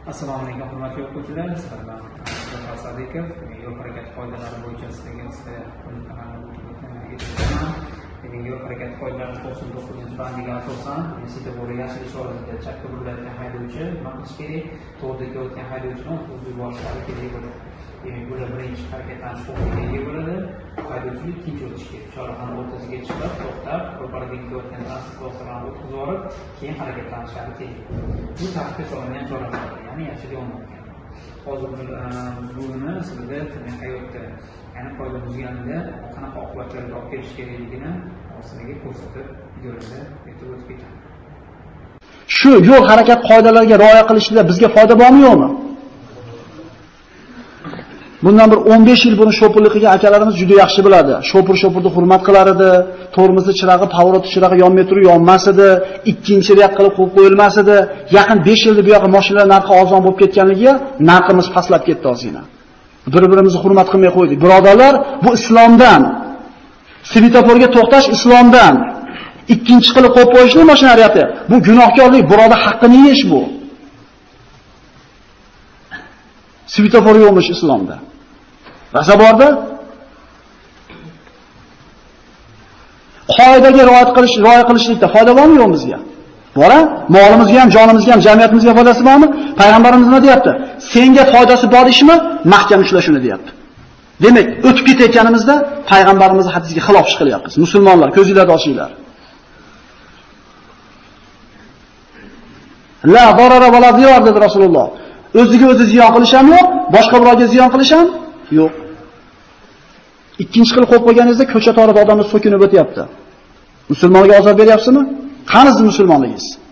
Assalomu alaykum, hurmatli o'quvchilar. Sizlarga Abdullah Sadiqov yo'l harakati qoidalari bo'yicha sizlarga yo'l harakati qoidalari 99-bandiga asosan svetofor yashil ishorasida chapga burilayotgan haydovchi nima qilish kerak? To'g'riga o'tgan haydovchini o'tkazib yuborishlari kerak bo'ladi. Demak, bular birinchi harakatlanish huquqiga ega bo'ladi. Haydovchilik tinch o'tishi kerak. Chorrahani o'rtasiga chiqib, to'xtab, ro'paraga o'tgan transport vositalarini o'tkazib yuborib, keyin harakatlanishlari kerak. Bu tartibga solingan choralar, ya'ni yashilga olmagan. Hozir buni sizlarda hayotda, ya'ni qoida buzganida qanaqa oqibatlarga olib kelish kerakligini sizlarga ko'rsatib, videolarda aytib o'tib ketaman. Shu yo'l harakat qoidalariga rioya qilishda bizga foyda bormi yo'qmi? Bundan bir 15 yil buni shopurlik qilgan akalarimiz juda yaxshi biladi. Shopurni hurmat qilar edi, tormozni chirog'i, pavorot chirog'i yonmay turib yonmas edi, ikkinchi reyak qilib qo'yib qo'yilmas edi. Yaqin 5 yilda bu yoqqa mashinalar narxi arzon bo'lib ketganligiga narximiz pastlab ketdi ozgina. Bir-birimizni hurmat qilmay qo'ydik. Birodarlar, bu islomdan. Svetoforga to'xtash islomdan. Ikkinchi qilib qo'yib qo'yishni mashinariyati. Bu gunohkorlik, birodar haqqini yeyish bu. Svetofor yo'qmish islomda. Rasa borda qoidaga rioya qilishlikda foyda bormi yo'q bizga? Bora, molimizga ham, jonimizga ham, jamiyatimizga foydasi bormi? Payg'ambarimiz nima deyapti? Senga foydasi bor ishmi? Mahkam ushla shuni deyapti. Demak, o'tib ketayotganimizda payg'ambarimizning hadisiga xilof ish qilyapmiz. Musulmonlar, ko'zinglarni ochinglar. La darara va la ziyor dedi Rasululloh. O'ziga o'zi ziyon qilish ham yo'q, boshqa birovga ziyon qilish ham yo'q. Ikkinchi qilib qo'yib qo'yganingizda ko'cha torida odamlar so'kinib o'tyapti. Musulmonlarga ozor beryapsizmi? Qani sizning musulmonligingiz?